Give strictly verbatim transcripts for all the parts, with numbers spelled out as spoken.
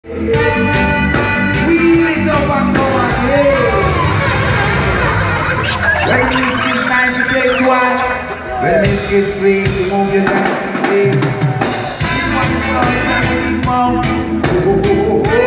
Wheel it up and go on, yeah. When the music is nice, you play it once. When the music is sweet, you move your dance and play. This one is called Big Mouth. Oh, oh, oh, oh.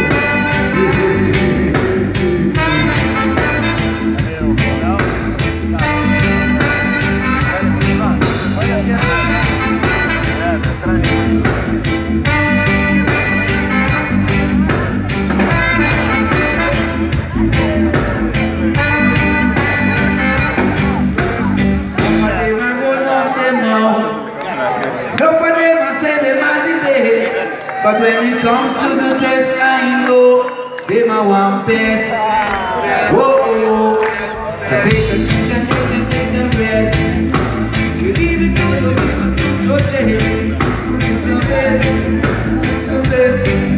But when it comes to the test, I know they my one best. Whoa, whoa. So take a seat and take a, take a rest. You leave it to the people, so chase. Who is the best? Who is the best?